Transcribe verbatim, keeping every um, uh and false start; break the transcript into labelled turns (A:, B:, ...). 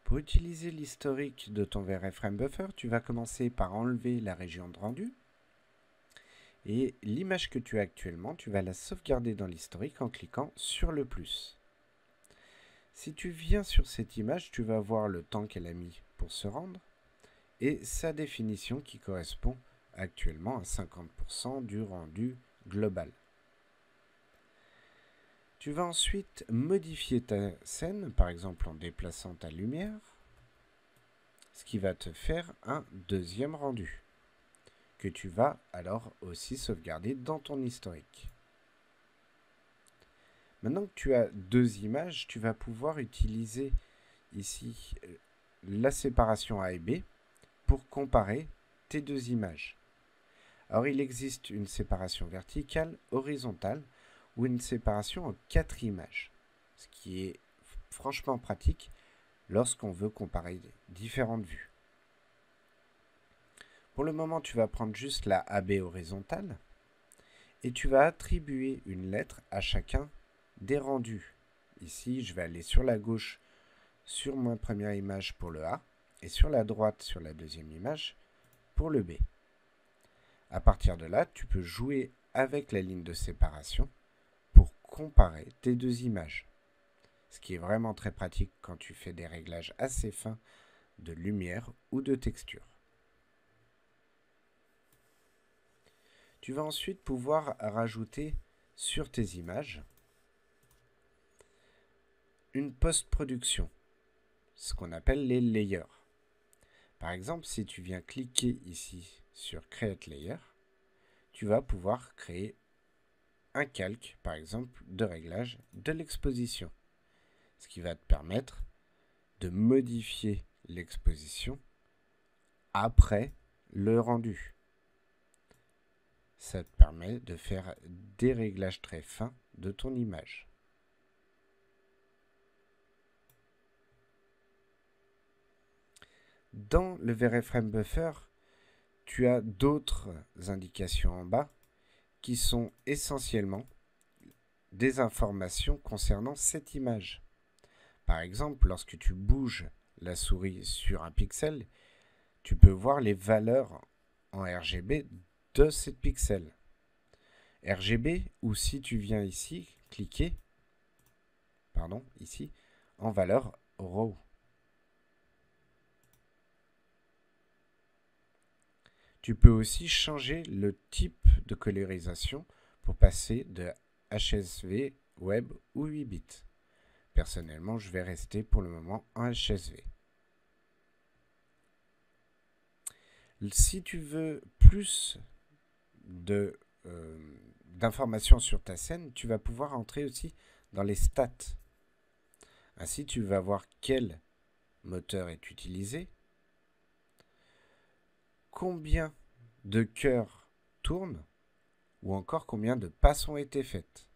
A: Pour utiliser l'historique de ton V R F Buffer, tu vas commencer par enlever la région de rendu. Et l'image que tu as actuellement, tu vas la sauvegarder dans l'historique en cliquant sur le plus. Si tu viens sur cette image, tu vas voir le temps qu'elle a mis pour se rendre et sa définition qui correspond actuellement à cinquante pour cent du rendu global. Tu vas ensuite modifier ta scène, par exemple en déplaçant ta lumière, ce qui va te faire un deuxième rendu, que tu vas alors aussi sauvegarder dans ton historique. Maintenant que tu as deux images, tu vas pouvoir utiliser ici la séparation A et B pour comparer tes deux images. Alors il existe une séparation verticale, horizontale ou une séparation en quatre images, ce qui est franchement pratique lorsqu'on veut comparer différentes vues. Pour le moment, tu vas prendre juste la A B horizontale et tu vas attribuer une lettre à chacun des rendus. Ici, je vais aller sur la gauche sur ma première image pour le A et sur la droite sur la deuxième image pour le B. À partir de là, tu peux jouer avec la ligne de séparation pour comparer tes deux images, ce qui est vraiment très pratique quand tu fais des réglages assez fins de lumière ou de texture. Tu vas ensuite pouvoir rajouter sur tes images une post-production, ce qu'on appelle les layers. Par exemple, si tu viens cliquer ici sur Create Layer, tu vas pouvoir créer un calque, par exemple, de réglage de l'exposition, ce qui va te permettre de modifier l'exposition après le rendu. Ça te permet de faire des réglages très fins de ton image. Dans le V R F Buffer, tu as d'autres indications en bas qui sont essentiellement des informations concernant cette image. Par exemple, lorsque tu bouges la souris sur un pixel, tu peux voir les valeurs en R G B de ces pixels. R G B, ou si tu viens ici, cliquer, pardon, ici, en valeur RAW. Tu peux aussi changer le type de colorisation pour passer de H S V, web ou huit bits. Personnellement, je vais rester pour le moment en H S V. Si tu veux plus de, euh, d'informations sur ta scène, tu vas pouvoir entrer aussi dans les stats. Ainsi, tu vas voir quel moteur est utilisé, combien de cœurs tournent ou encore combien de passes ont été faites.